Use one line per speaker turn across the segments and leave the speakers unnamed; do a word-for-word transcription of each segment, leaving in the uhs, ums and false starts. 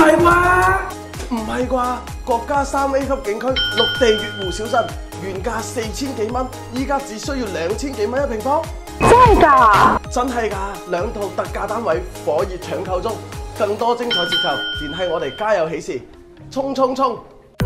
係啩？唔係啩？國家三 A 級景區綠地月湖小鎮，原價四千幾蚊，依家只需要兩千幾蚊一平方。
真係㗎？
真係㗎！兩套特價單位火熱搶購中，更多精彩折扣，聯繫我哋家有喜事，衝衝衝！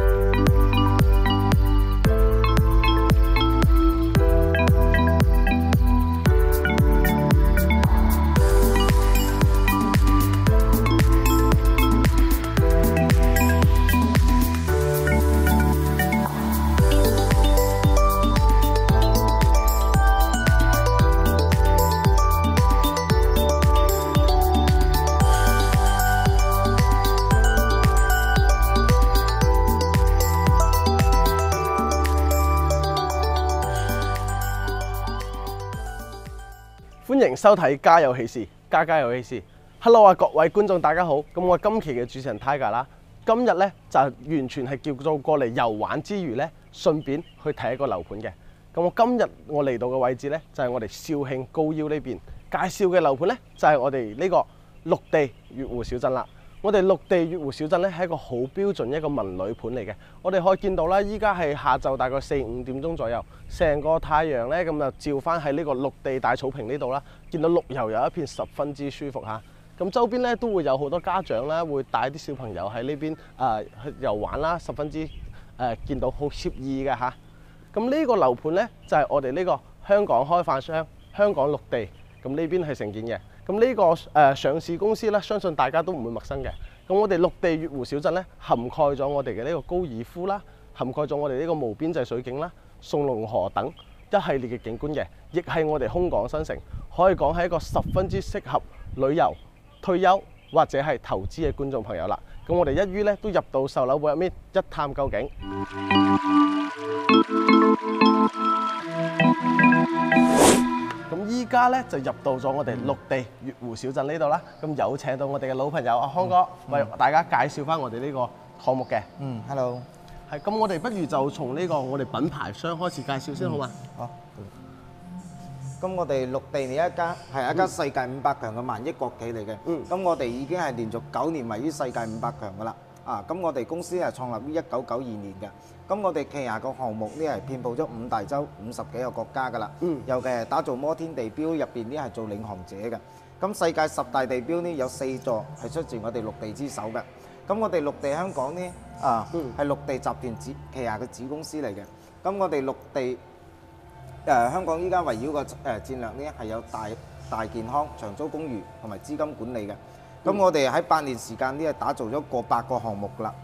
歡迎收睇《家有喜事》，家家有喜事。Hello 啊，各位觀眾大家好。咁我今期嘅主持人 Tiger 啦，今日咧就完全係叫做過嚟遊玩之餘咧，順便去睇一個樓盤嘅。咁我今日我嚟到嘅位置咧，就係我哋肇慶高腰呢邊介紹嘅樓盤咧，就係我哋呢個綠地月湖小鎮啦。我哋綠地月湖小鎮咧係一個好標準一個文旅盤嚟嘅。我哋可以見到啦，依家係下晝大概四五點鐘左右，成個太陽咧咁就照翻喺呢個綠地大草坪呢度啦。見到綠油油一片，十分之舒服嚇。咁周邊咧都會有好多家長啦，會帶啲小朋友喺呢邊誒去遊玩啦，十分之誒、呃、見到好愜意嘅嚇。咁呢個樓盤咧就係、是、我哋呢個香港開發商香港綠地，咁呢邊係承建嘅。咁呢、這個誒、呃、上市公司咧，相信大家都唔會陌生嘅。咁我哋綠地月湖小鎮咧，涵蓋咗我哋嘅呢個高爾夫啦，涵蓋咗我哋呢個無邊際水景啦、送龍河等一系列嘅景觀嘅，亦係我哋空港新城，可以講係一個十分之適合旅遊、退休或者係投資嘅觀眾朋友啦。咁我哋一於咧都入到售樓部入面一探究竟。咁依家咧就入到咗我哋綠地月湖小鎮呢度啦。咁有請到我哋嘅老朋友阿康哥，為大家介紹翻我哋呢個項目嘅。
嗯 ，hello。
係，咁我哋不如就從呢個我哋品牌商開始介紹先好嘛？
好。咁我哋綠地呢一家係一家世界五百強嘅萬億國企嚟嘅。嗯。咁我哋已經係連續九年位於世界五百強噶啦。啊，咁我哋公司係創立於一九九二年嘅。咁我哋旗下個項目呢係遍佈咗五大洲五十幾個國家噶啦。嗯。尤其係打造摩天地標入邊呢係做領航者嘅。咁世界十大地標呢有四座係出自我哋綠地之手嘅。咁我哋綠地香港呢啊係綠地集團子旗下嘅子公司嚟嘅。咁我哋綠地誒、呃、香港依家圍繞個誒戰略呢係有大大健康、長租公寓同埋資金管理嘅。咁、嗯、我哋喺八年時間呢係打造咗過百個項目啦。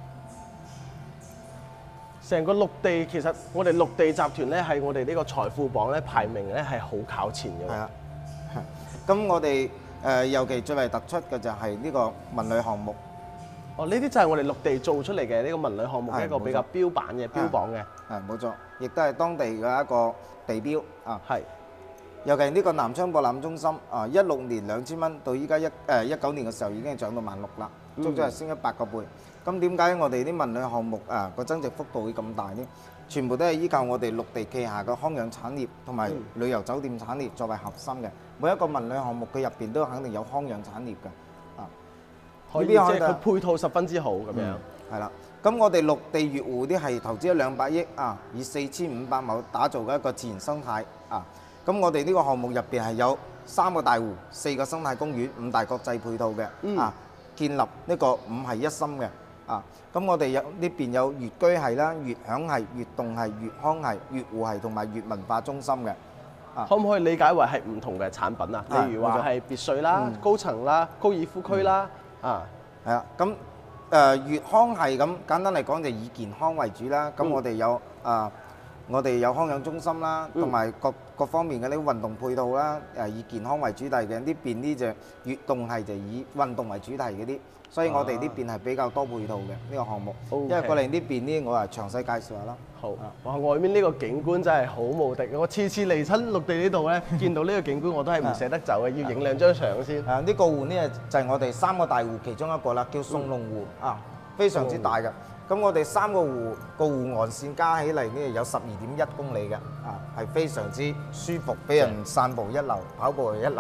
成個綠地其實我哋綠地集團咧係我哋呢個財富榜咧排名咧係好靠前嘅。係啊，
咁我哋誒、呃、尤其最為突出嘅就係呢個文旅項目。
哦，呢啲就係我哋綠地做出嚟嘅呢個文旅項目嘅一個比較標版嘅標榜嘅。
係冇錯，亦都係當地嘅一個地標啊。
係。
尤其呢個南昌博覽中心啊，一六年兩千蚊到依家一誒一九年嘅時候已經係漲到萬六啦，足足係升咗八個倍。咁點解我哋啲文旅項目啊個增值幅度會咁大呢？全部都係依靠我哋綠地旗下嘅康養產業同埋旅遊酒店產業作為核心嘅。每一個文旅項目佢入邊都肯定有康養產業嘅啊。
可以即係佢配套十分之好咁樣。
係啦，咁我哋綠地月湖啲係投資咗兩百億啊，以四千五百畝打造嘅一個自然生態啊。咁我哋呢個項目入邊係有三個大湖、四個生態公園、五大國際配套嘅、嗯、啊，建立呢個五系一心嘅啊。咁我哋有呢邊有粵居系啦、粵享系、粵動系、粵康系、粵湖系同埋粵文化中心嘅。
啊，可唔可以理解為係唔同嘅產品啊？例如話係別墅啦、嗯、高層啦、高爾夫區啦、嗯、啊，係啊。咁誒粵康系咁簡單嚟講就以健康為主啦。咁、嗯、我哋有啊。我哋有康養中心啦，同埋各各方面嘅呢運動配套啦，誒以健康為主題嘅，呢邊呢就粵動係就以運動為主題嗰啲，所以我哋呢邊係比較多配套嘅呢、呢個項目。Okay. 因為過嚟呢邊呢，我係詳細介紹下啦。好，哇！外面呢個景觀真係好無敵，我次次嚟親綠地呢度咧，見到呢個景觀我都係唔捨得走嘅，要影兩張相先。
啊，呢個湖呢就係我哋三個大湖其中一個啦，叫送龍湖、嗯、啊，非常之大嘅。咁我哋三個湖個湖岸線加起嚟呢，有十二點一公里嘅，啊係非常之舒服，俾人散步一流，跑步係一流。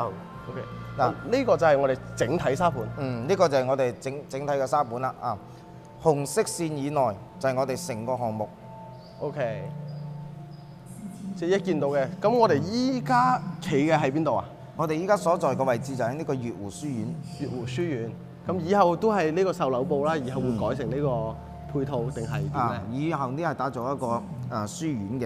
OK，
嗱
嗱呢個就係我哋整體沙盤。
嗯，呢、個就係我哋整整體嘅沙盤啦啊。紅色線以內就係我哋成個項目。
OK，即係一見到嘅。咁我哋依家企嘅喺邊度啊？
我哋依家所在嘅位置就喺呢個悅湖書院。
悅湖書院。咁以後都係呢個售樓部啦，以後會改成呢個配套定係點
啊
咧？，
以後呢係打造一個啊書院嘅。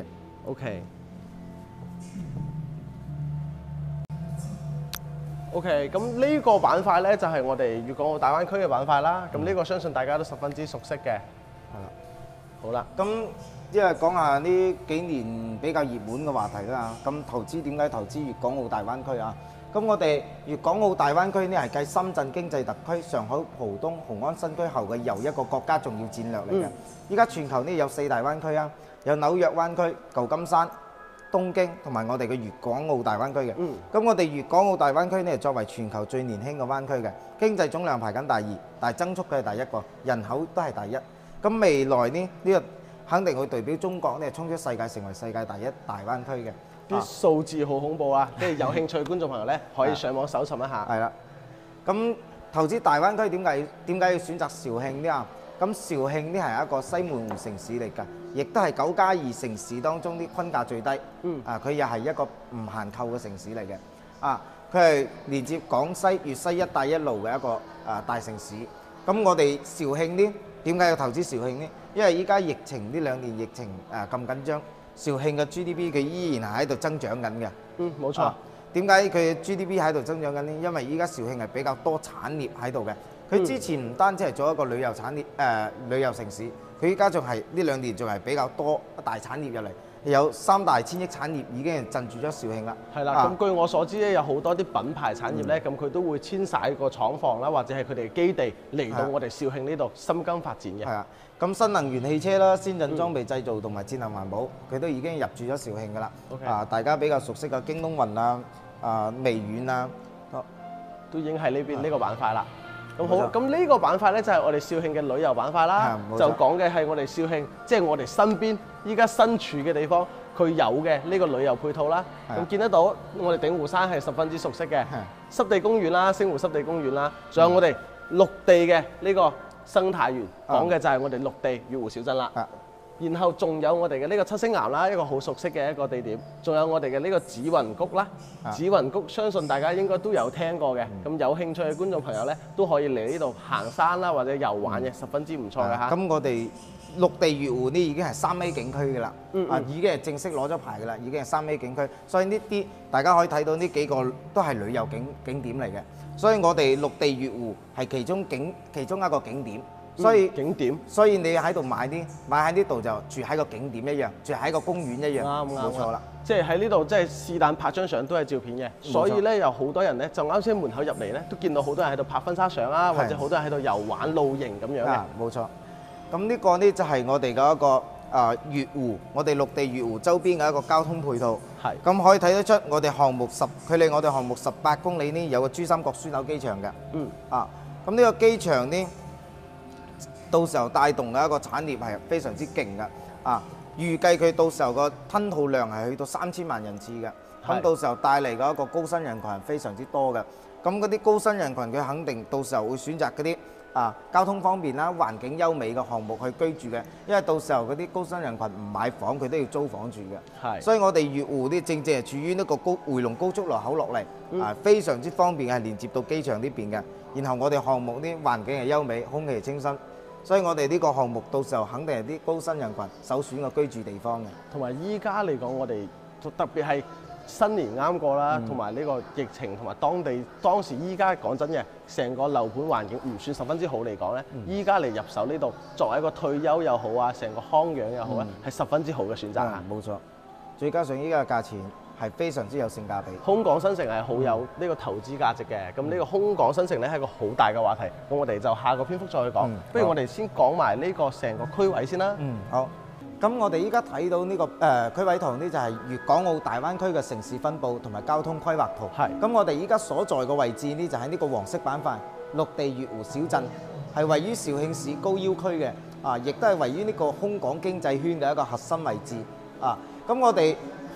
OK。OK，咁呢個板塊咧就係我哋粵港澳大灣區嘅板塊啦。咁呢個相信大家都十分之熟悉嘅。
係啦。
好啦，
咁即係講下呢幾年比較熱門嘅話題啦。咁投資點解投資粵港澳大灣區啊？咁我哋粵港澳大灣區呢係繼深圳經濟特區、上海浦東、雄安新區後嘅又一個國家重要戰略嚟嘅。依家、全球呢有四大灣區啊，有紐約灣區、舊金山、東京同埋我哋嘅粵港澳大灣區嘅。咁、
嗯
我哋粵港澳大灣區呢係作為全球最年輕嘅灣區嘅，經濟總量排緊第二，但係增速佢係第一個，人口都係第一。咁未來呢，呢、呢個肯定會代表中國呢衝出世界，成為世界第一大灣區嘅。
啲數字好恐怖啊！即係有興趣嘅觀眾朋友咧，可以上網搜尋一下。
係啦，咁投資大灣區點解點解要選擇肇慶呢啊？咁肇慶呢係一個西門湖城市嚟㗎，亦都係九加二城市當中啲均價最低。
嗯
啊，佢又係一個唔限購嘅城市嚟嘅。啊，佢係連接廣西、粵西一帶一路嘅一個啊大城市。咁我哋肇慶呢，點解要投資肇慶呢？因為依家疫情呢兩年疫情誒咁緊張，肇慶嘅 G D P 佢依然係喺度增長緊嘅。
嗯，冇錯。
啊點解佢 G D P 喺度增長緊呢？因為依家肇慶係比較多產業喺度嘅。佢之前唔單止係做一個旅遊產業誒、呃、旅遊城市，佢依家仲係呢兩年仲係比較多大產業入嚟，有三大千億產業已經係鎮住咗肇慶啦。
係啦，
啊
咁據我所知咧，有好多啲品牌產業咧，咁佢、都會遷徙個廠房啦，或者係佢哋嘅基地嚟到
係
我哋肇慶呢度深耕發展嘅。
係啊，咁新能源汽車啦、先進裝備製造同埋智能環保，佢都已經入駐咗肇慶噶啦。
OK
啊，大家比較熟悉嘅京東雲啊、啊微軟啊，
都已經喺呢邊呢個板塊啦。咁好，
冇錯
咁呢個板塊咧就係我哋肇慶嘅旅遊板塊啦，
係冇錯
就講嘅係我哋肇慶，即係我哋身邊依家身處嘅地方，佢有嘅呢個旅遊配套啦。
係啊
咁見得到，我哋鼎湖山係十分之熟悉嘅
係
濕地公園啦、星湖濕地公園啦，仲有我哋陸地嘅呢個生態園，講嘅就係我哋陸地悅湖小鎮啦。
啊
然後仲有我哋嘅呢個七星岩啦，一個好熟悉嘅一個地點，仲有我哋嘅呢個紫雲谷啦。
啊
紫雲谷相信大家應該都有聽過嘅，咁、有興趣嘅觀眾朋友呢，都可以嚟呢度行山啦，或者遊玩嘅，十分之唔錯嘅嚇。
咁我哋陸地悅湖呢已經係三 A 景區㗎啦，
嗯嗯
啊已經係正式攞咗牌㗎啦，已經係三 A 景區，所以呢啲大家可以睇到呢幾個都係旅遊景景點嚟嘅，所以我哋陸地悅湖係其中景其中一個景點，所以、
嗯景點
所以你喺度買啲買喺呢度就住喺個景點一樣，住喺個公園一樣，
啱啱
冇錯啦。
即係喺呢度，即係是但拍張相都係照片嘅，
錯
所以呢，有好多人呢，就啱先門口入嚟呢，都見到好多人喺度拍婚紗相啊，
係
或者好多人喺度遊玩露營咁樣嘅
啊。，冇錯。咁呢個呢就係我哋嘅一個啊悅湖，我哋陸地悅湖周邊嘅一個交通配套。
係
咁可以睇得出，我哋項目十距離我哋項目十八公里呢，有個珠三角樞紐機場嘅。
嗯
啊，咁呢個機場呢，到時候帶動嘅一個產業係非常之勁嘅。啊，預計佢到時候個吞吐量係去到三千萬人次嘅。
係
咁到時候帶嚟嘅一個高薪人群係非常之多嘅。咁嗰啲高薪人群佢肯定到時候會選擇嗰啲啊交通方便啦、環境優美嘅項目去居住嘅，因為到時候嗰啲高薪人群唔買房，佢都要租房住嘅。
係。
所以我哋悅湖呢，正正係處於呢個高回龍高速路口落嚟，
嗯
啊非常之方便，係連接到機場呢邊嘅。然後我哋項目啲環境係優美，空氣係清新，所以我哋呢個項目到時候肯定係啲高薪人群首選嘅居住地方嘅。
同埋依家嚟講，我哋特別係新年啱過啦，
嗯
同埋呢個疫情同埋當地當時依家講真嘅，成個樓盤環境唔算十分之好嚟講咧，依家嚟入手呢度作為一個退休又好啊，成個康養又好咧，係、十分之好嘅選擇啊！
冇錯，再加上依家嘅價錢係非常之有性價比。
空港新城係好有呢個投資價值嘅，咁呢個空港新城咧係一個好大嘅話題，咁我哋就下個篇幅再去講。
嗯
不如
好
我哋先講埋呢個成個區位先啦。
嗯，好。咁我哋依家睇到呢、個誒、呃、區位圖呢，就係粵港澳大灣區嘅城市分佈同埋交通規劃圖。
係
咁我哋依家所在嘅位置呢，就喺呢個黃色板塊陸地悅湖小鎮，係位於肇慶市高要區嘅，啊，亦都係位於呢個空港經濟圈嘅一個核心位置。啊，咁我哋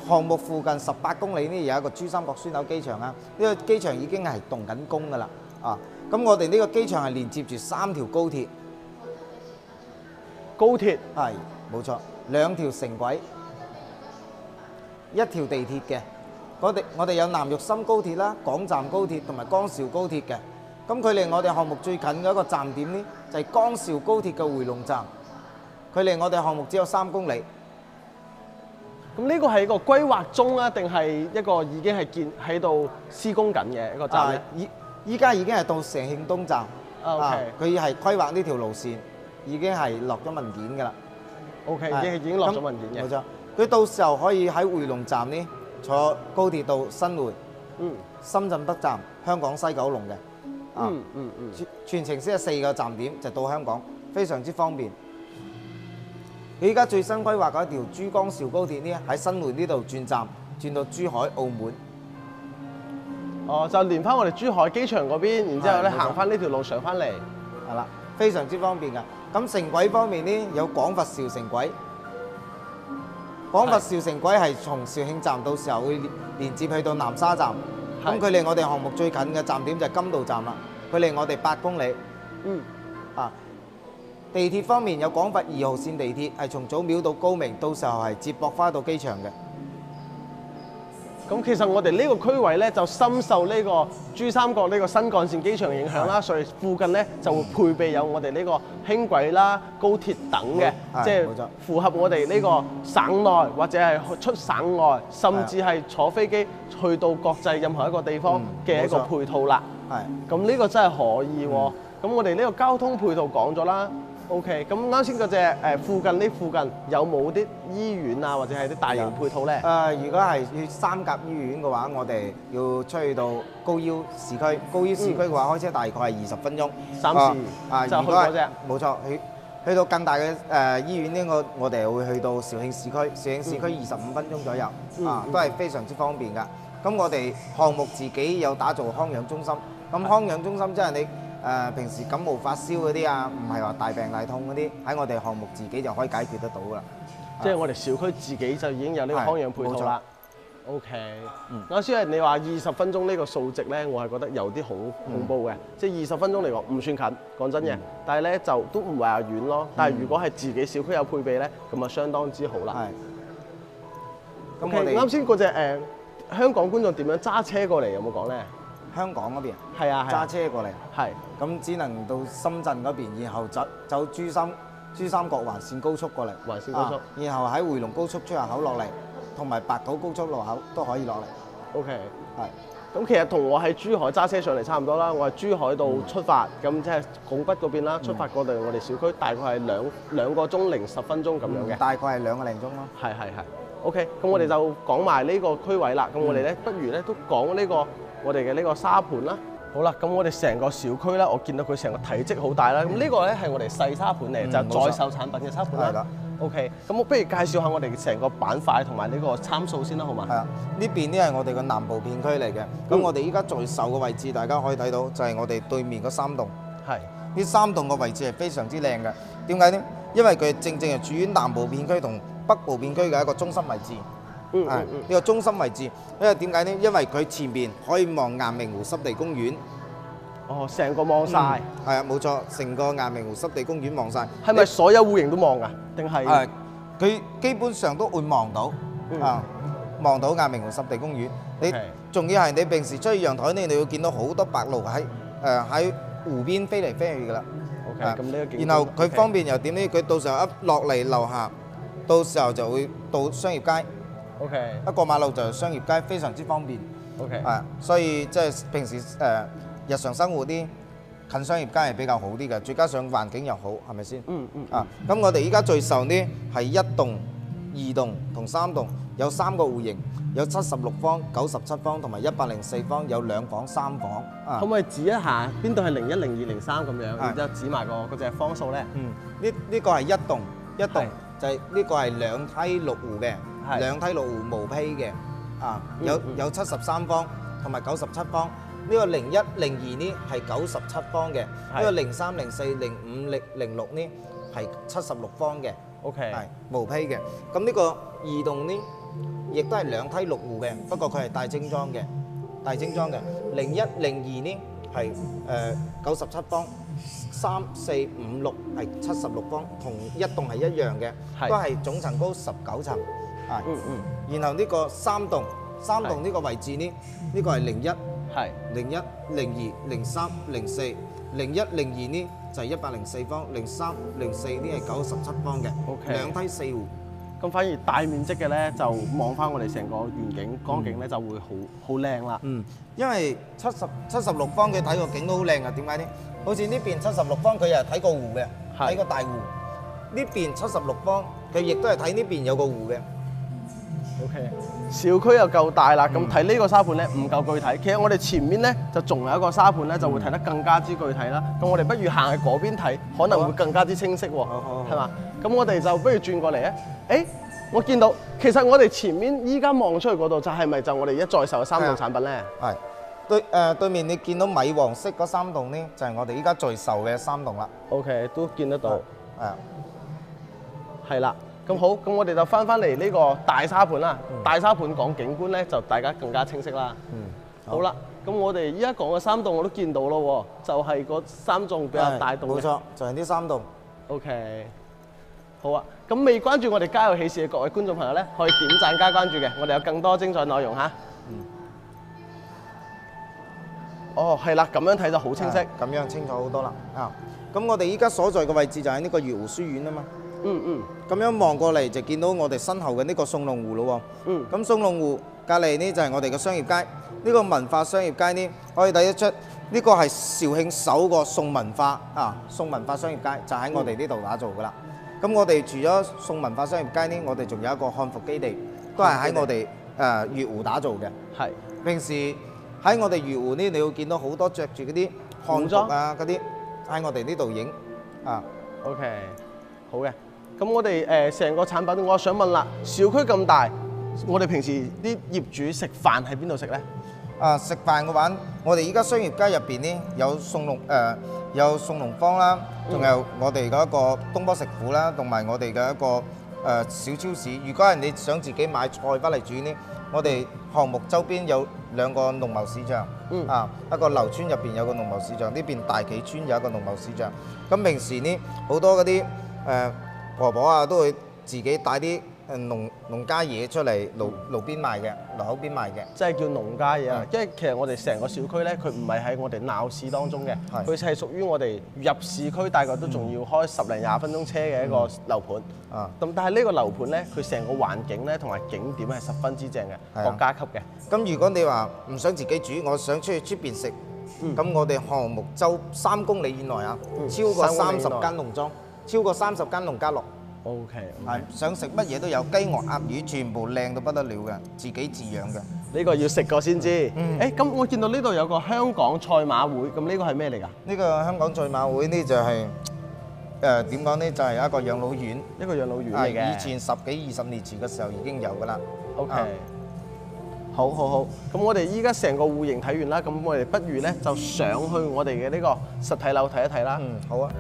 項目附近十八公里呢有一個珠三角樞紐機場啊，呢、個機場已經係動緊工㗎啦。啊，咁我哋呢個機場係連接住三條高鐵，
高鐵
係冇錯，兩條城軌，一條地鐵嘅。我哋我哋有南玉深高鐵啦、廣站高鐵同埋江兆高鐵嘅。咁距離我哋項目最近嘅一個站點呢，就係江兆高鐵嘅回龍站，距離我哋項目只有三公里。
咁呢個係一個規劃中啊，定係一個已經係建喺度施工緊嘅一個站咧？
依依家已經係到成慶東站。
啊，OK
啊佢係規劃呢條路線，已經係落咗文件㗎啦。
OK，已
係
經已經落咗文件嘅。
冇錯，佢到時候可以喺回龍站呢坐高鐵到新會、
嗯
深圳北站、香港西九龍嘅。啊
嗯嗯嗯。
全全程先係四個站點就到香港，非常之方便。佢依家最新規劃嗰一條珠江兆高鐵呢，喺新會呢度轉站，轉到珠海、澳門。
哦，就連翻我哋珠海機場嗰邊，然之後咧
係冇錯
行翻呢條路上翻嚟。
係啦，非常之方便㗎。咁城軌方面呢，有廣佛肇城軌。廣佛肇城軌係從肇慶站到時候會連連接去到南沙站。咁
係
距離我哋項目最近嘅站點就係金道站啦，距離我哋八公里。
嗯。
啊，地鐵方面有廣佛二號線地鐵，係從祖廟到高明，到時候係接駁翻到機場嘅。
咁其實我哋呢個區位咧就深受呢個珠三角呢個新幹線機場影響啦，所以附近咧就會配備有我哋呢個輕軌啦、高鐵等嘅，
係
即係
冇錯
符合我哋呢個省內或者係出省外，甚至係坐飛機去到國際任何一個地方嘅一個
嗯冇錯
配套啦。
係。
咁呢個真係可以喎。咁我哋呢個交通配套講咗啦。OK，咁啱先嗰隻誒附近呢附近有冇啲醫院啊，或者係啲大型配套咧？
誒、呃如果係去三甲醫院嘅話，我哋要出去到高腰市區。高腰市區嘅話，開車大概係二十分鐘。
暫時
啊，
就
如果係
去嗰隻
冇錯，去去到更大嘅誒、呃、醫院呢，我我哋會去到肇慶市區。肇慶市區二十五分鐘左右，
嗯
啊，
嗯
都係非常之方便㗎。咁我哋項目自己有打造康養中心。咁康養中心即係你。誒、呃、平時感冒發燒嗰啲啊，唔係話大病大痛嗰啲，喺我哋項目自己就可以解決得到㗎啦。
即係我哋小區自己就已經有呢個康養配套啦。OK，
嗯
啱先係你話二十分鐘呢個數值咧，我係覺得有啲恐恐怖嘅。即係二十分鐘嚟講唔算近，講真嘅。但係咧就都唔係話遠咯。但係如果係自己小區有配備咧，咁啊相當之好啦。
係。咁
OK，
我哋
啱先嗰隻誒香港觀眾點樣揸車過嚟有冇講咧？
香港嗰邊
係啊，係啊
揸車過嚟，
係。
咁只能到深圳嗰邊，然後走走珠三珠三角環線高速過嚟，
環線高速
啊然後喺回龍高速出入口落嚟，同埋白土高速路口都可以落嚟。
OK，
係。
咁其實同我喺珠海揸車上嚟差唔多啦。我係珠海度出發，咁即係拱北嗰邊啦。出發過嚟我哋小區大概係兩兩個鐘零十分鐘咁樣嘅。
大概係兩個零鐘咯。
係係係。OK，咁我哋就講埋呢個區位啦。咁我哋咧，不如咧都講呢個我哋嘅呢個沙盤啦。好啦，咁我哋成個小區咧，我見到佢成個體積好大啦。咁呢個咧係我哋細沙盤嚟，
嗯
就係在售產品嘅沙盤啦
係啦。
OK，咁我不如介紹下我哋成個板塊同埋呢個參數先啦，好嘛？
係啊，呢邊呢係我哋嘅南部片區嚟嘅。咁、
嗯
我哋依家在售嘅位置，大家可以睇到就係我哋對面嗰三棟。
係。
呢三棟嘅位置係非常之靚嘅。點解呢？因為佢正正係處於南部片區同北部片區嘅一個中心位置。
嗯
係呢、
嗯嗯。
個中心位置，因為點解呢？因為佢前邊可以望雁明湖濕地公園。
哦，成個望晒。
係啊，冇錯，成個雁明湖濕地公園望晒。
係咪所有戶型都望㗎？定係？
係，佢基本上都會望到。
嗯
啊，望到雁明湖濕地公園。你
OK
仲要係你平時出去陽台呢，你會見到好多白鷺喺誒喺湖邊飛嚟飛去㗎啦。
OK，
啊
咁呢個景觀
然後佢
OK
方便又點呢？佢到時候一落嚟樓下，到時候就會到商業街，
OK
一過馬路就係商業街，非常之方便。
OK。
啊，所以即係平時誒、呃、日常生活啲近商業街係比較好啲嘅，再加上環境又好，係咪先？
嗯嗯。
啊，咁我哋依家最售呢係一棟、二棟同三棟，有三個戶型，有七十六方、九十七方同埋一百零四方，有兩房、三房。啊
可唔可以指一下邊度係零一、零二、零三咁樣，然之後指埋個嗰隻方數咧？
嗯，呢呢個係一棟，一棟
係
就係呢個係兩梯六戶嘅，
係
兩梯六戶無坯嘅，啊
嗯
有
嗯
有七十三方同埋九十七方。呢個零一、零二呢係九十七方嘅，呢
係
個零三、零四、零五、零零六呢係七十六方嘅，
OK。
係無坯嘅。咁呢個二棟呢， 亦都係兩梯六戶嘅，不過佢係帶精裝嘅，帶精裝嘅。零一零二呢係誒九十七方，三四五六係七十六方，同一棟係一樣嘅，
係
都係總層高十九層。係，
嗯嗯，
然後呢個三棟，三棟呢個位置呢，呢個係零一、
係
零一、零二、零三、零四、零一、零二呢就係一百零四方，零三、零四呢係九十七方嘅
OK
兩梯四戶。
咁反而大面積嘅咧，就望翻我哋成個遠景光景咧，就會好好靚啦。
嗯，因為七十七十六方佢睇個景都好靚啊，點解呢？好似呢邊七十六方佢又係睇個湖嘅，
係
睇個大湖。呢邊七十六方佢亦都係睇呢邊有個湖嘅。
OK，小區又夠大啦，咁睇呢個沙盤咧唔夠具體。其實我哋前面咧就仲有一個沙盤咧，就會睇得更加之具體啦。咁我哋不如行去嗰邊睇，可能會更加之清晰喎，係嘛？咁我哋就不如轉過嚟啊！誒，我見到其實我哋前面依家望出去嗰度，就係咪就我哋一在售嘅三棟產品咧？
係對誒對面你見到米黃色嗰三棟呢，就係我哋依家在售嘅三棟啦。
OK， 都見得到。
係啊，
係啦。咁好，咁我哋就翻翻嚟呢個大沙盤啦。嗯、大沙盤講景觀咧，就大家更加清晰啦。嗯，好啦，咁我哋依家講嘅三棟我都見到咯喎，就係、是、嗰三棟比較大棟嘅。冇錯，
就係呢三棟。
OK， 好啊。咁未關注我哋家有喜事嘅各位觀眾朋友咧，可以點讚加關注嘅，我哋有更多精彩內容嚇。嗯。哦，係啦，咁樣睇就好清晰，
咁樣清楚好多啦。啊，咁我哋依家所在嘅位置就喺呢個悅湖書院啊嘛。
嗯嗯，
咁樣望過嚟就見到我哋身後嘅呢個送龍湖咯喎。
嗯，
咁送龍湖隔離呢就係我哋嘅商業街，呢、呢個文化商業街呢可以睇得出，呢個係肇慶首個送文化啊送文化商業街，就喺我哋呢度打造噶啦。咁、嗯、我哋除咗送文化商業街呢，我哋仲有一個漢服基地，都係喺我哋誒悅湖打造嘅。係，平時喺我哋悅湖呢，你會見到好多着住嗰啲漢服啊嗰啲喺我哋呢度影啊。
OK， 好嘅。咁我哋誒成個產品，我想問啦，小區咁大，我哋平時啲業主食飯喺邊度食咧？
啊，食飯嘅話，我哋依家商業街入邊呢，有送龍誒、呃，有送龍坊啦，仲有我哋嘅一個東坡食府啦，同埋我哋嘅一個誒、呃、小超市。如果係你想自己買菜翻嚟煮呢，我哋項目周邊有兩個農貿市場，嗯、啊一個劉村入邊有個農貿市場，呢邊大企村有一個農貿市場。咁平時呢，好多嗰啲誒。呃婆婆啊，都會自己帶啲誒農農家嘢出嚟路路邊賣嘅，路口邊賣嘅，
即係叫農家嘢啊！因為其實我哋成個小區咧，佢唔係喺我哋鬧市當中嘅，佢係屬於我哋入市區，大概都仲要開十零廿分鐘車嘅一個樓盤。啊、嗯，咁但係呢個樓盤咧，佢成個環境咧同埋景點係十分之正嘅，國家級嘅。
咁如果你話唔想自己煮，我想出去出邊食，咁、嗯、我哋項目周三公里以內啊，嗯、超過三十間農莊。超過三十間農家樂
，OK， 係、
okay. 想食乜嘢都有，雞鵝鴨魚全部靚到不得了嘅，自己自養嘅。
呢個要食過先知。誒、嗯，咁、欸、我見到呢度有個香港賽馬會，咁呢個係咩嚟㗎？呢個香港賽馬會呢就係誒點講呢？就係、是、一個養老院，一個養老院嚟嘅。以前十幾二十年前嘅時候已經有㗎啦。OK，、啊、好好好。咁我哋依家成個戶型睇完啦，咁我哋不如咧就上去我哋嘅呢個實體樓睇一睇啦。嗯，好啊。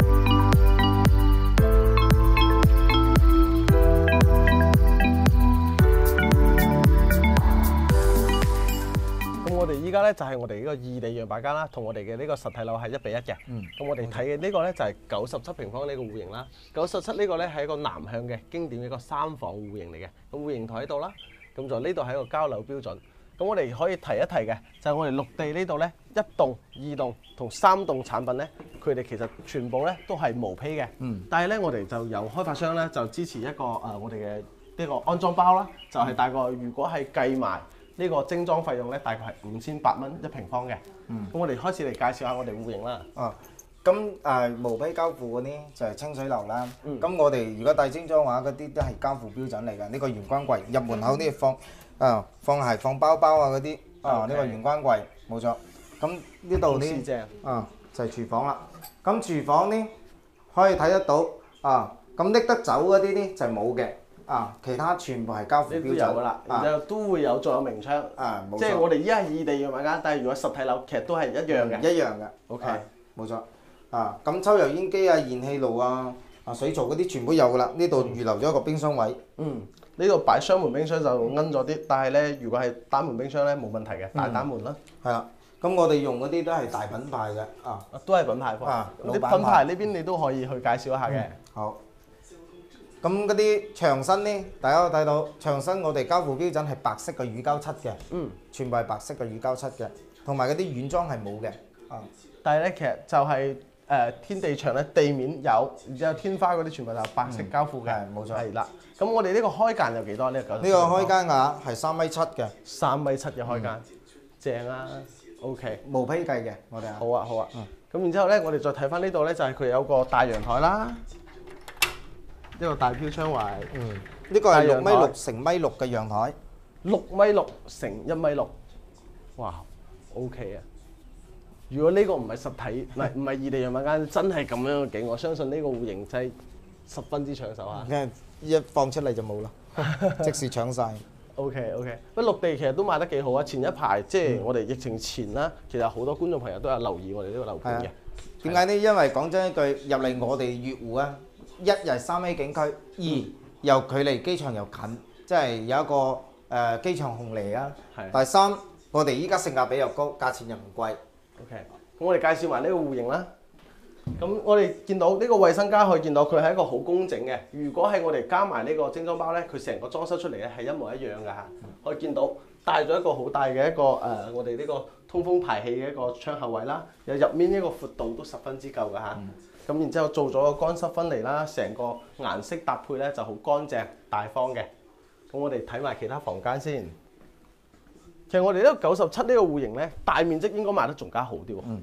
我哋依家咧就係我哋呢個異地樣板間啦，同我哋嘅呢個實體樓係一比一嘅。嗯。咁我哋睇嘅呢個咧就係九十七平方呢個戶型啦。九十七呢個咧係一個南向嘅經典嘅一個三房戶型嚟嘅。咁戶型台喺度啦。咁就呢度係一個交樓標準。咁我哋可以提一提嘅就係我哋綠地呢度咧一棟、二棟同三棟產品咧，佢哋其實全部咧都係無坯嘅。嗯。但係咧我哋就由開發商咧就支持一個誒、呃、我哋嘅呢個安裝包啦，就係、是、大概如果係計埋。呢個精裝費用咧，大概係五千八蚊一平方嘅。嗯。咁我哋開始嚟介紹下我哋戶型啦。啊，咁誒、呃、無坯交付嗰啲就係清水樓啦。嗯。咁我哋如果帶精裝嘅話，嗰啲都係交付標準嚟㗎。呢、這個玄關櫃入門口呢放啊放鞋放包包啊嗰啲啊呢、okay. 個玄關櫃冇錯。咁呢度呢啊就係、是、廚房啦。咁廚房呢可以睇得到啊，咁拎得走嗰啲呢就係冇嘅。啊！其他全部係交付標準，都有㗎啦，然之後都會有，仲有明窗，啊，冇錯，即係我哋依家係異地樣板間，但係如果實體樓其實都係一樣嘅，一樣嘅 ，OK，冇錯。啊，咁抽油煙機啊、燃氣爐啊、啊水槽嗰啲全部有㗎啦，呢度預留咗一個冰箱位。嗯， 呢度擺雙門冰箱就奀咗啲，但係咧如果係單門冰箱咧冇問題嘅，大單門啦。
係啦，咁我哋用嗰啲都係大品牌嘅啊，
都係品牌貨。
啊
咁啲品牌呢邊你都可以去介紹一下嘅。
好。咁嗰啲牆身咧，大家都睇到牆身我哋交付標準係白色嘅乳膠漆嘅，
嗯，
全部係白色嘅乳膠漆嘅，同埋嗰啲軟裝係冇嘅。啊，
但係咧其實就係、誒、天地牆咧地面有，然之後天花嗰啲全部就係白色交付嘅。
係冇錯。
係啦。咁我哋呢個開間有幾多呢？呢
呢個開間額係三米七嘅，
三米七嘅開間，正啊 ，OK。
無批計嘅，我哋係。
好啊好啊。咁、然之後咧，我哋再睇翻呢度咧，就係、佢有個大陽台啦，一個大飄窗位。
嗯，呢個係六米六乘米六嘅陽台。
六米六乘一米六，哇 OK 啊！如果呢個唔係實體，唔係唔係異地樣板間，真係咁樣嘅景，我相信呢個戶型真係十分之搶手嚇。
因為一放出嚟就冇啦，即時搶晒。
OK OK，不過綠地其實都賣得幾好啊！前一排即係我哋疫情前啦，其實好多觀眾朋友都有留意我哋呢個樓盤嘅。
點解呢？因為講真一句，入嚟我哋粵湖啊，一係三 A 景區，二又距離機場又近，即係有一個誒、呃、機場紅利啊。
係。
第三，我哋依家性價比又高，價錢又唔貴。
OK，咁我哋介紹埋呢個戶型啦。咁我哋見到呢個衛生間可以見到佢係一個好工整嘅。如果係我哋加埋呢個精裝包咧，佢成個裝修出嚟咧係一模一樣㗎嚇。可以見到帶咗一個好大嘅一個誒、呃，我哋呢個通風排氣嘅一個窗口位啦。有入面呢個闊度都十分之夠㗎嚇。咁、嗯、然之後做咗個乾濕分離啦，成個顏色搭配咧就好乾淨大方嘅。咁我哋睇埋其他房間先。其實我哋呢個九十七呢個戶型咧，大面積應該賣得仲加好啲喎。
嗯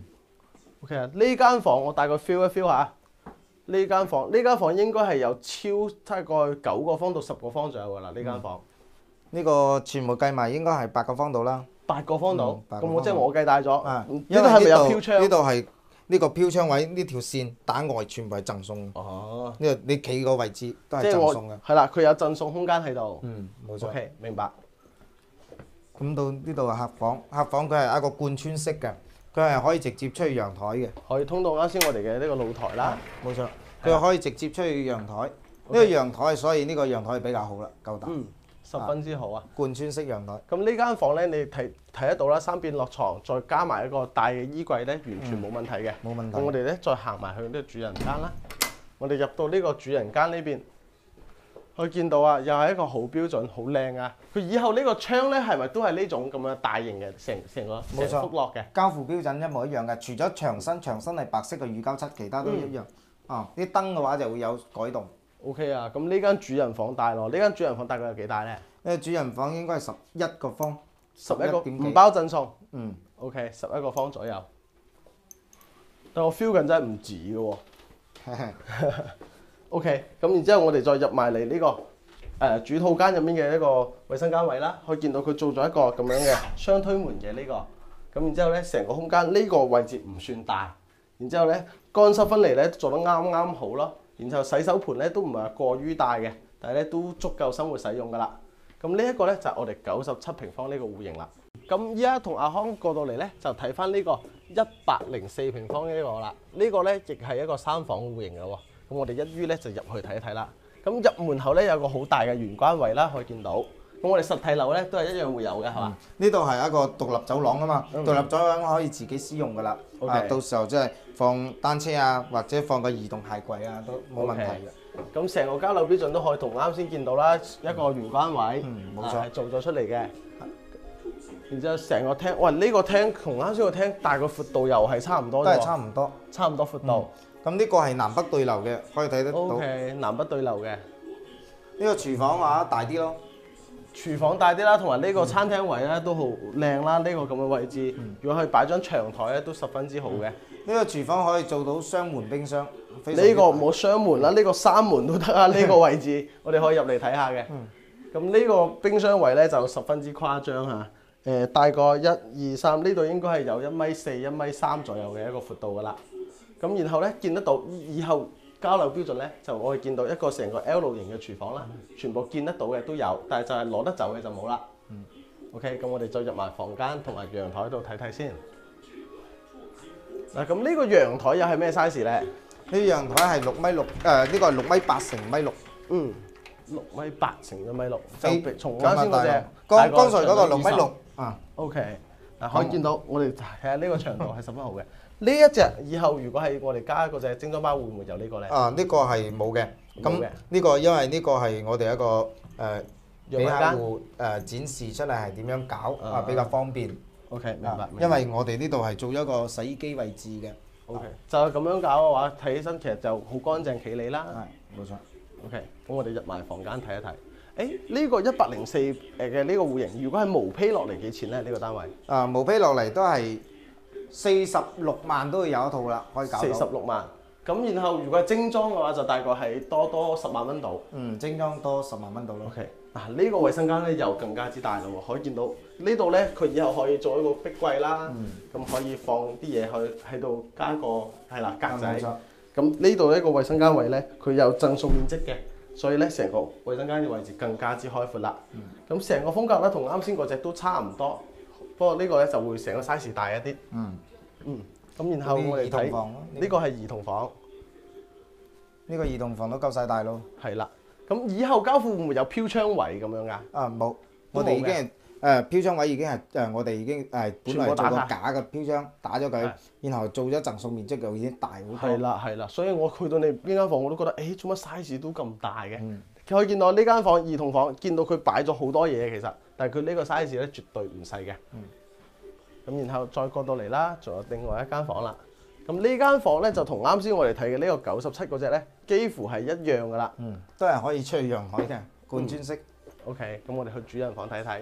OK 啊，呢間房我大概 feel 一 feel 下，呢間房呢間房應該係有超大概九個方到十個方左右㗎啦。呢間房
呢、個全部計埋應該係八個方度啦。
八個方度，
嗯咁
咁我即係我計大咗。
啊，
呢度係咪有飄窗？
呢度係呢個飄窗位，呢條線打外全部係贈送。
哦，
呢個你企個位置都係
即係我
贈送嘅。
係啦，佢有贈送空間喺度。
嗯，冇錯。
OK，明白。
咁到呢度係客房，客房佢係一個貫穿式嘅，佢係可以直接出去陽台嘅。
可以通到啱先我哋嘅呢個露台啦。
冇錯，佢可以直接出去陽台。呢、個陽台，所以呢個陽台比較好啦，夠大。
嗯，十分之好啊。
貫穿式陽台。
咁呢間房咧，你睇睇得到啦，三邊落床，再加埋一個大嘅衣櫃咧，完全冇問題嘅。
冇問題。
咁我哋咧再行埋去呢個主人間啦。我哋入到呢個主人間呢邊，可以見到啊，又係一個好標準、好靚啊！佢以後呢個窗咧，係咪都係呢種咁樣大型嘅成成個
冇錯
成幅落嘅？
交付標準一模一樣嘅，除咗牆身，牆身係白色嘅乳膠漆，其他都一樣。啊，啲燈嘅話就會有改動。
OK 啊，咁呢間主人房大咯，呢間主人房大概有幾大咧？
呢個主人房應該係十一個方，
十一個
點幾
唔包贈送。
嗯
OK，十一個方左右。但我 feel 緊真係唔止嘅喎。OK，咁然之後我哋再入埋嚟呢個誒、呃、主套間入面嘅一個衞生間位啦，可以見到佢做咗一個咁樣嘅雙推門嘅呢、這個。咁然之後咧，成個空間呢個位置唔算大。然之後咧，乾濕分離咧做得啱啱好咯。然後洗手盤咧都唔係話過於大嘅，但係咧都足夠生活使用㗎啦。咁呢一個咧就係我哋九十七平方呢個戶型啦。咁依家同阿康過到嚟咧，就睇翻呢個一百零四平方呢個啦。呢、這個咧亦係一個三房戶型嘅喎。咁我哋一於咧就入去睇一睇啦。咁入門口咧有個好大嘅玄關位啦，可以見到。咁我哋實體樓咧都係一樣會有嘅，係嘛？
呢度係一個獨立走廊啊嘛，
嗯、
獨立走廊可以自己使用噶啦。
Okay.
啊，到時候即係放單車啊，或者放個移動鞋櫃啊，都冇問題嘅。
咁成、okay. 個交樓標準都可以同啱先見到啦，一個玄關位，
嗯，冇錯，
係、啊、做咗出嚟嘅。然之後成個廳，喂，呢、這個廳同啱先個廳大個闊度又係差唔多，
都係差唔多，
差唔多闊度。
咁呢個係南北對流嘅，可以睇得到。
O K，南北對流嘅。
呢個廚房話大啲咯，
廚房大啲啦，同埋呢個餐廳位咧都好靚啦。呢、這個咁嘅位置，嗯、如果可以擺張長台咧，都十分之好嘅。呢、
嗯這個廚房可以做到雙門冰箱。呢、
這個冇雙門啦，呢、這個三門都得啊。呢個位置我哋可以入嚟睇下嘅。咁呢、嗯、個冰箱位咧就十分之誇張嚇。誒、呃，大概一二三，呢度應該係有一米四、一米三左右嘅一個闊度噶啦。咁然後咧見得到以後交樓標準咧，就我哋見到一個成個 L 型嘅廚房啦，全部見得到嘅都有，但係就係攞得走嘅就冇啦。嗯、OK，咁我哋再入埋房間同埋陽台度睇睇先。嗱，咁呢個陽台又係咩 size 咧？
呢陽台係六米六，誒呢個係六米八乘米六。
嗯， 六米八乘一米六，
非
就從啱先嗰隻
剛剛才嗰個六米六啊。
OK， 嗱可以見到我哋睇下呢個長度係十分好嘅。呢一隻以後如果係我哋加嗰隻精裝包，會唔會有呢個咧？
啊，呢個係冇嘅。咁呢個因為呢個係我哋一個誒俾客戶誒展示出嚟係點樣搞啊，比較方便。
OK， 明白。
因為我哋呢度係做一個洗衣機位置嘅。
OK， 就係咁樣搞嘅話，睇起身其實就好乾淨企理啦。
係，冇錯。
OK，咁我哋入埋房間睇一睇。誒，呢個一百零四誒嘅呢個戶型，如果係毛坯落嚟幾錢咧？呢個單位？
啊，毛坯落嚟都係四十六萬都會有一套啦，可以搞到。四
十六萬。咁然後如果係精裝嘅話，就大概係多多十萬蚊度。
嗯，精裝多十萬蚊度咯。
OK， 嗱呢個衞生間咧又更加之大咯喎，可以見到呢度咧，佢以後可以做一個壁櫃啦，咁、嗯、可以放啲嘢去喺度加個係啦格仔。咁呢度呢個衞生間位咧，佢有贈送面積嘅，所以咧成個衞生間嘅位置更加之開闊啦。咁成、嗯、個風格咧同啱先嗰隻都差唔多，不過呢個咧就會成個 size 大一啲。嗯嗯。咁然後我哋睇呢個係兒童房，
呢個兒童房都夠晒大咯。
係啦，咁以後交付會唔會有飄窗位咁樣噶？
啊冇，我哋已經係誒飄窗位已經係誒我哋已經誒本來做個假嘅飄窗，打咗佢，然後做咗贈送面積就已經大好多。
係啦係啦，所以我去到你呢間房我都覺得，誒做乜 size 都咁大嘅？嗯、可以見到呢間房兒童房，見到佢擺咗好多嘢其實，但係佢呢個 size 咧絕對唔細嘅。嗯咁然後再過到嚟啦，仲有另外一間房啦。咁呢間房咧就同啱先我哋睇嘅呢個九十七嗰隻咧，幾乎係一樣噶啦。
嗯，都係可以出去陽台嘅貫穿式。
嗯、OK， 咁我哋去主人房睇睇。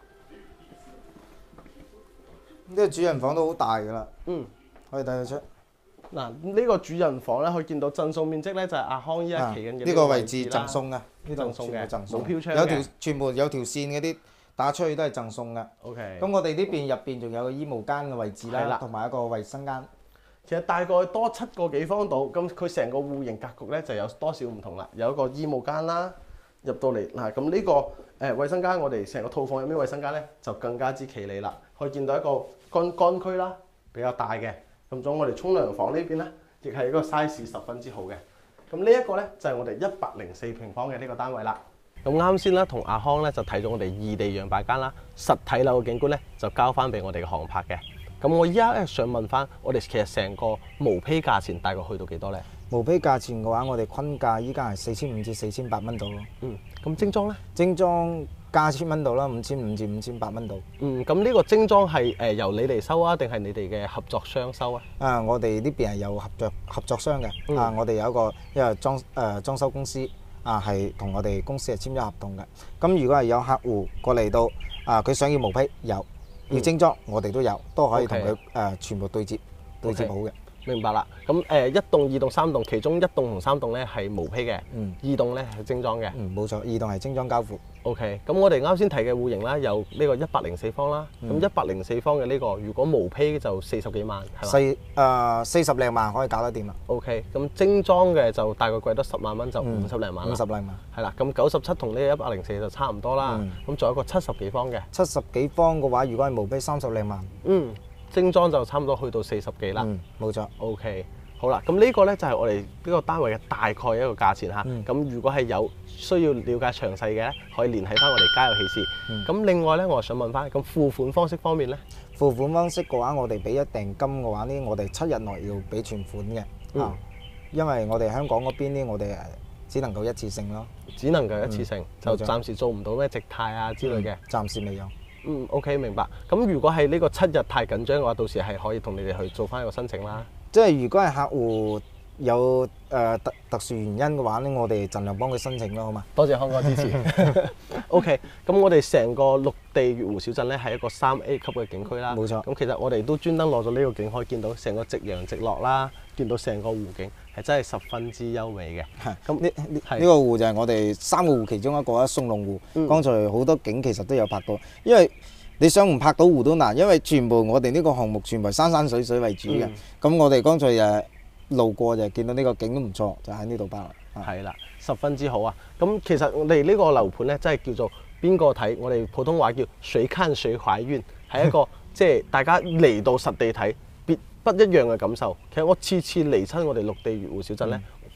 呢個主人房都好大噶啦。嗯，可以睇得出。
嗱，呢個主人房咧，可以見到贈送面積咧就係阿康依家企緊嘅
呢個位置贈送嘅，呢度
贈送嘅，
冇
飄窗
有條全部有條線嗰啲。打出去都係贈送嘅。OK。咁我哋呢邊入邊仲有個衣帽間嘅位置啦，同埋一個衞生間。
其實大概多七個幾方度，咁佢成個戶型格局咧就有多少唔同啦。有一個衣帽間啦，入到嚟嗱，咁呢個誒衞生間，我哋成個套房入面衞生間咧就更加之企理啦。可以見到一個乾乾區啦，比較大嘅。咁仲我哋沖涼房呢邊咧，亦係一個 size 十分之好嘅。咁呢一個咧就係我哋一百零四平方嘅呢個單位啦。咁啱先啦，同阿康咧就睇咗我哋異地樣板間啦，實體樓嘅景觀咧就交翻俾我哋嘅航拍嘅。咁我依家咧想問翻，我哋其實成個毛坯價錢大概去到幾多咧？
毛坯價錢嘅話，我哋均價依家係四千五至四千八蚊度咯。
嗯，咁精裝咧？精
裝加千蚊度啦，五千五至五千八蚊度。
嗯，咁呢個精裝係誒由你嚟收啊，定係你哋嘅合作商收啊？
啊，我哋呢邊係有合作合作商嘅。嗯、啊，我哋有一個因為裝誒、呃、裝修公司。啊，係同我哋公司係簽咗合同嘅。咁如果係有客戶過嚟到，啊佢想要毛坯有，要精裝、嗯、我哋都有，都可以同佢誒全部對接，對接好嘅。
明白啦。咁誒、呃、一棟、二棟、三棟，其中一棟同三棟咧係毛坯嘅，嗯，二棟咧係精裝嘅。
嗯，冇錯，二棟係精裝交付。
OK，咁我哋啱先提嘅戶型啦，有呢個一百零四方啦。咁一百零四方嘅呢、這個，如果毛坯就四十幾萬，係嘛？
四誒四十零萬可以搞得掂啦。
OK，咁精裝嘅就大概貴多十萬蚊，就五十零萬啦。
五十零萬。
係啦，咁九十七同呢個一百零四就差唔多啦。咁仲、嗯、有一個七十幾方嘅。
七十幾方嘅話，如果係毛坯三十零萬。
嗯，精裝就差唔多去到四十幾啦。
嗯，冇錯。
OK。好啦，咁呢個咧就係我哋呢個單位嘅大概一個價錢嚇。咁、嗯、如果係有需要了解詳細嘅咧，可以聯繫翻我哋家有喜事。咁、嗯、另外咧，我想問翻，咁付款方式方面咧？
付款方式嘅話，我哋俾一訂金嘅話呢，我哋七日內要俾全款嘅。嗯、啊，因為我哋香港嗰邊呢，我哋誒只能夠一次性咯。
只能夠一次性，嗯、就暫時做唔到咩直貸啊之類嘅。
暫時未有。
嗯 ，OK， 明白。咁如果係呢個七日太緊張嘅話，到時係可以同你哋去做翻一個申請啦。
即係如果係客戶有誒、呃、特特殊原因嘅話咧，我哋盡量幫佢申請咯，好嘛？
多謝康哥支持。OK，咁我哋成個綠地悅湖小鎮咧係一個三 A 級嘅景區啦。
冇錯。
咁其實我哋都專登攞咗呢個景，可以見到成個夕陽直落啦，見到成個湖景係真係十分之優美嘅。係。咁呢呢個
湖就係我哋三個湖其中一個啦，松龍湖。
嗯、
剛才好多景其實都有拍到，因為你想唔拍到湖都難，因為全部我哋呢個項目全部係山山水水為主嘅。咁、嗯、我哋剛才誒路過就見到呢個景都唔錯，就喺呢度拍啦。
係啦，十分之好啊！咁其實我哋呢個樓盤咧，真係叫做邊個睇？我哋普通話叫誰看誰懷孕，係一個即係大家嚟到實地睇，別不一樣嘅感受。其實我次次嚟親我哋綠地悅湖小鎮咧，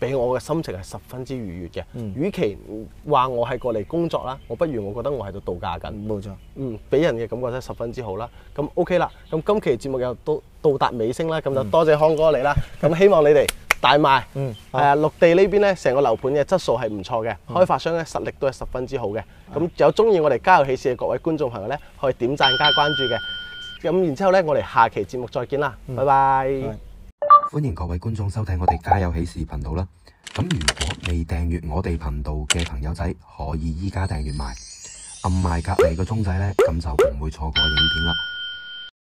俾我嘅心情係十分之愉悅嘅。
嗯
與其話我係過嚟工作啦，我不如我覺得我喺度度假緊。
冇錯。
嗯，俾人嘅感覺真係十分之好啦。咁 OK 啦，咁今期節目又到到達尾聲啦，咁就多謝康哥你啦。咁希望你哋大賣。
嗯，
係啊，綠地呢邊咧，成個樓盤嘅質素係唔錯嘅，開發商咧實力都係十分之好嘅。咁有中意我哋家有喜事嘅各位觀眾朋友咧，可以點讚加關注嘅。咁然之後咧，我哋下期節目再見啦，拜拜。
歡迎各位觀眾收睇我哋家有喜事頻道啦。咁如果未訂閱我哋頻道嘅朋友仔，可以依家訂閱埋，撳埋隔離個鐘仔呢，咁就唔會錯過影片啦。